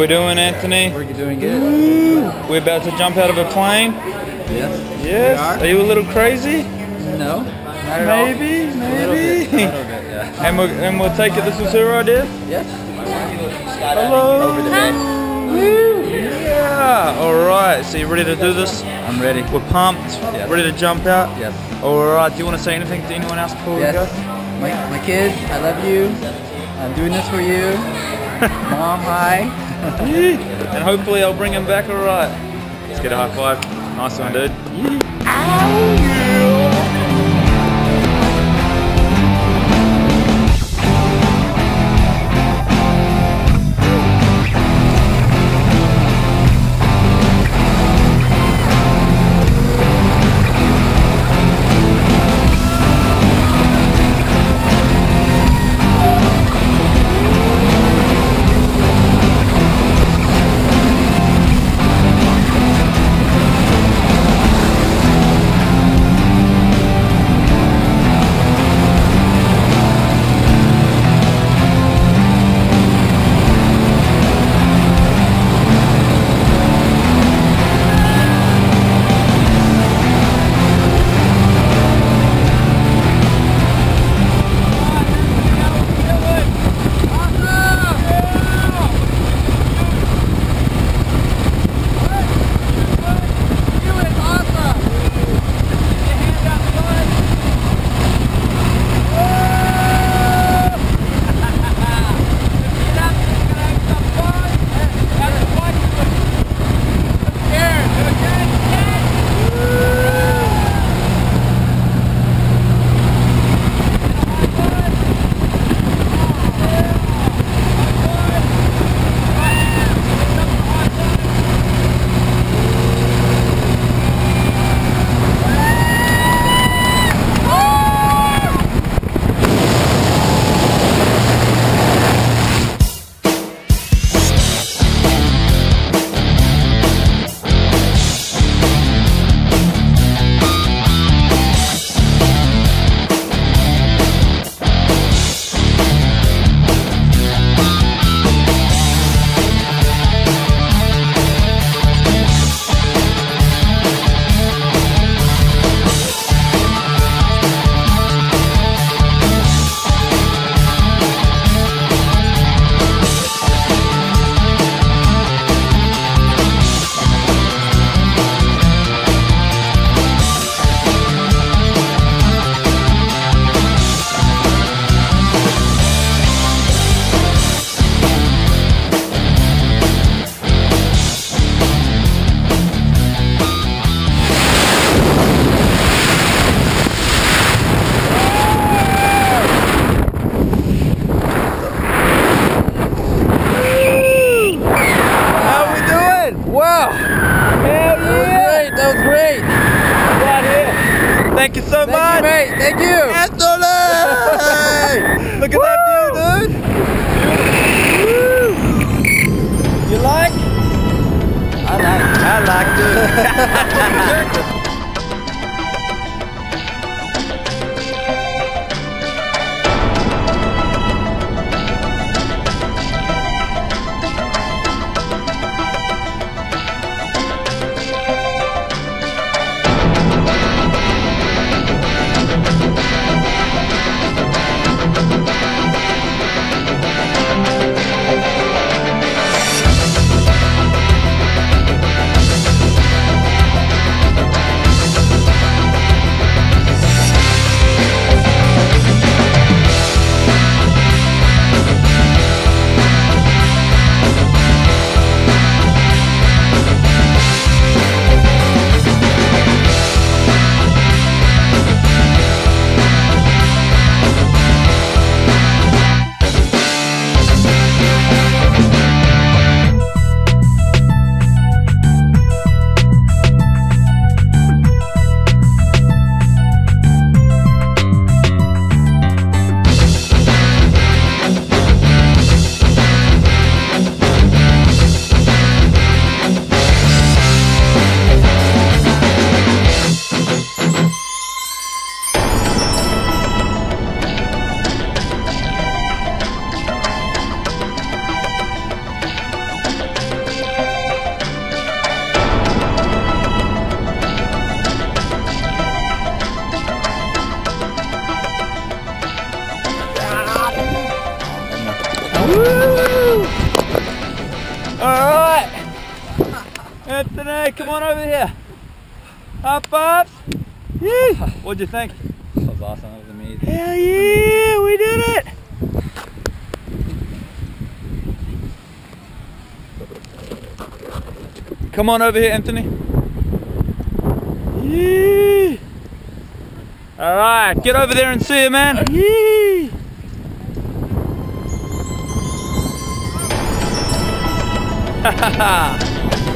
we doing, Anthony? We're doing good. We're about to jump out of a plane? Yes. Yes? Are you a little crazy? No, not at all. Maybe. A little bit, yeah. And we'll take it, this was her idea? Yes. Hello. Over the bay. Yeah. Alright, so you ready to do this? I'm ready. We're pumped. Yes. Ready to jump out? Yes. Alright, do you want to say anything to anyone else before we go? My kids, I love you. I'm doing this for you. Mom, hi. And hopefully I'll bring him back alright. Let's get a high five. Nice one, dude. Ow, yeah. Thank you so much. You, mate. Thank you. Anthony! Look at that view, dude. You like? I like it. Anthony, come on over here. Up. Yee. What'd you think? That was awesome. That was amazing. Hell yeah, we did it. Come on over here, Anthony. Yee. All right, get over there and see you, man. Yee. Ha ha ha.